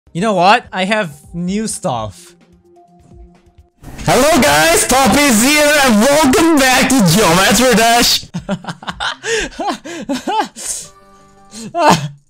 You know what? I have new stuff. Hello guys, Top is here and welcome back to Geometry Dash!